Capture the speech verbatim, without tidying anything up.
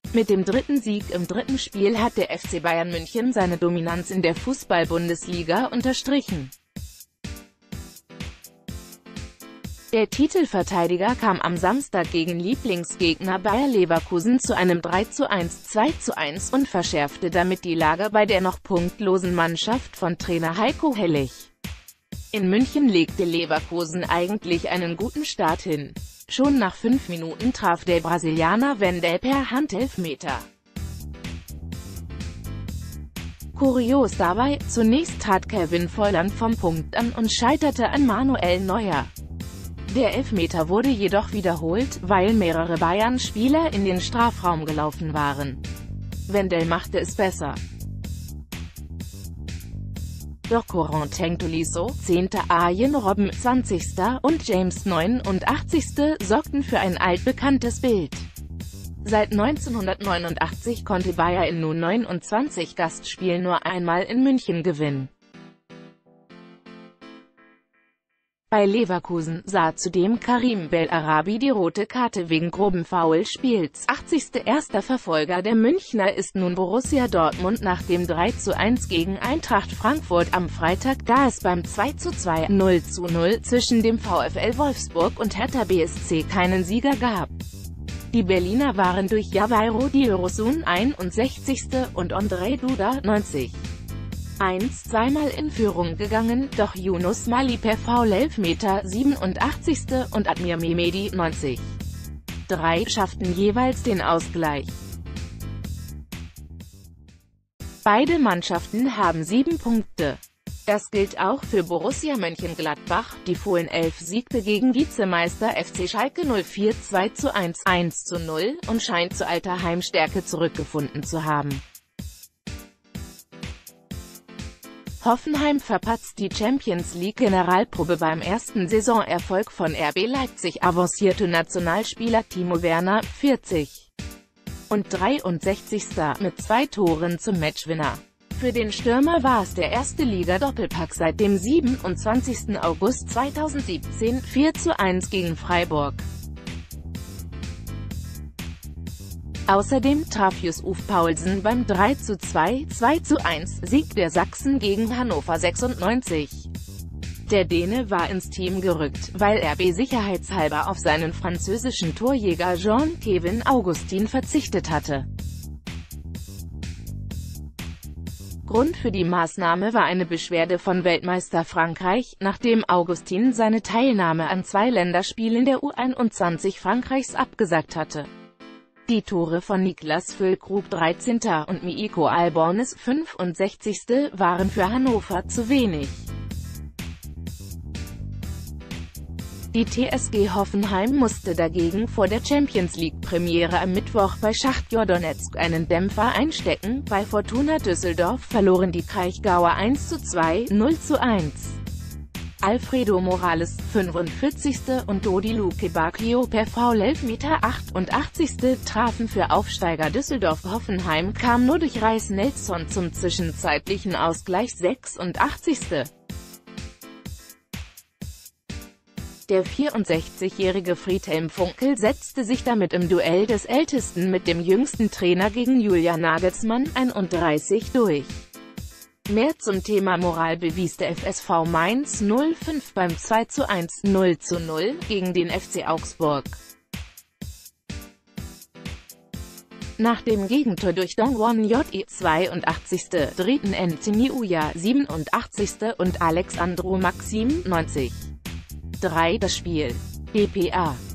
Mit dem dritten Sieg im dritten Spiel hat der F C Bayern München seine Dominanz in der Fußball-Bundesliga unterstrichen. Der Titelverteidiger kam am Samstag gegen Lieblingsgegner Bayer Leverkusen zu einem drei zu eins, zwei zu eins und verschärfte damit die Lage bei der noch punktlosen Mannschaft von Trainer Heiko Hellig. In München legte Leverkusen eigentlich einen guten Start hin. Schon nach fünf Minuten traf der Brasilianer Wendel per Handelfmeter. Kurios dabei, zunächst tat Kevin Volland vom Punkt an und scheiterte an Manuel Neuer. Der Elfmeter wurde jedoch wiederholt, weil mehrere Bayern-Spieler in den Strafraum gelaufen waren. Wendel machte es besser. Doch Corentin Tolisso, zehnter Arjen Robben, zwanzigster und James, neunundachtzigster sorgten für ein altbekanntes Bild. Seit neunzehnhundertneunundachtzig konnte Bayer in nun neunundzwanzig Gastspielen nur einmal in München gewinnen. Bei Leverkusen sah zudem Karim Bellarabi die rote Karte wegen groben Foulspiels. achtzigster Erster Verfolger der Münchner ist nun Borussia Dortmund nach dem drei zu eins gegen Eintracht Frankfurt am Freitag, da es beim zwei zu zwei, null zu null zwischen dem VfL Wolfsburg und Hertha B S C keinen Sieger gab. Die Berliner waren durch Jawairo Dioursun einundsechzigster und Ondrej Duda neunzig. eins zweimal in Führung gegangen, doch Yunus Mali per Foul-Elfmeter siebenundachtzigster und Admir Mehmedi neunzig. drei schafften jeweils den Ausgleich. Beide Mannschaften haben sieben Punkte. Das gilt auch für Borussia Mönchengladbach, die Fohlen elf siegte gegen Vizemeister F C Schalke null vier zwei zu eins, eins zu null und scheint zu alter Heimstärke zurückgefunden zu haben. Hoffenheim verpatzt die Champions-League-Generalprobe beim ersten Saisonerfolg von R B Leipzig, avancierte Nationalspieler Timo Werner, vierzig und dreiundsechzigster mit zwei Toren zum Matchwinner. Für den Stürmer war es der erste Liga-Doppelpack seit dem siebenundzwanzigsten August zweitausendsiebzehn, vier zu eins gegen Freiburg. Außerdem traf Yusuf Poulsen beim drei zu zwei, zwei zu eins Sieg der Sachsen gegen Hannover sechsundneunzig. Der Däne war ins Team gerückt, weil R B sicherheitshalber auf seinen französischen Torjäger Jean-Kevin Augustin verzichtet hatte. Grund für die Maßnahme war eine Beschwerde von Weltmeister Frankreich, nachdem Augustin seine Teilnahme an zwei Länderspielen der U einundzwanzig Frankreichs abgesagt hatte. Die Tore von Niklas Füllkrug dreizehnter und Miiko Albonis fünfundsechzigster waren für Hannover zu wenig. Die T S G Hoffenheim musste dagegen vor der Champions-League-Premiere am Mittwoch bei Schachtjor Donezk einen Dämpfer einstecken, bei Fortuna Düsseldorf verloren die Kraichgauer eins zu zwei, null zu eins. Alfredo Morales, fünfundvierzigster und Dodi Luque Bacchio per Foul-Elfmeter achtundachtzigster trafen für Aufsteiger Düsseldorf. Hoffenheim kam nur durch Reiss Nelson zum zwischenzeitlichen Ausgleich sechsundachtzigster Der vierundsechzigjährige Friedhelm Funkel setzte sich damit im Duell des Ältesten mit dem jüngsten Trainer gegen Julian Nagelsmann, einunddreißig, durch. Mehr zum Thema Moral bewies der F S V Mainz null fünf beim zwei zu eins, null zu null gegen den F C Augsburg. Nach dem Gegentor durch Dongwon Je zweiundachtzigster drehten Anthony Uja siebenundachtzigster und Alexandro Maxim neunzig. drei das Spiel. dpa